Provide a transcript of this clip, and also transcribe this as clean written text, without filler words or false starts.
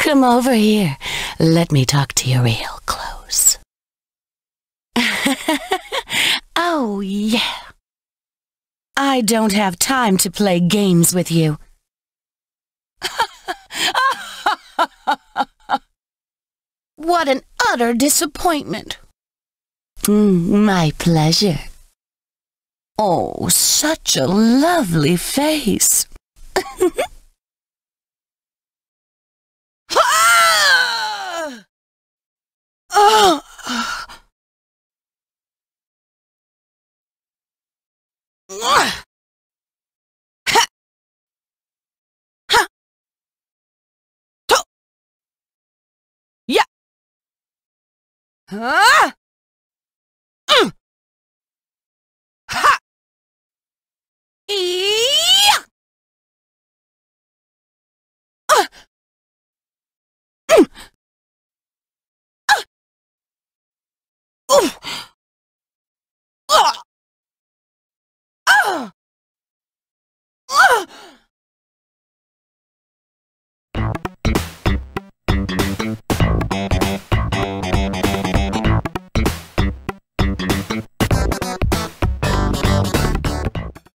Come over here. Let me talk to you real close. Oh, yeah. I don't have time to play games with you. What an utter disappointment. My pleasure. Oh, such a lovely face. Yeah. Ha! E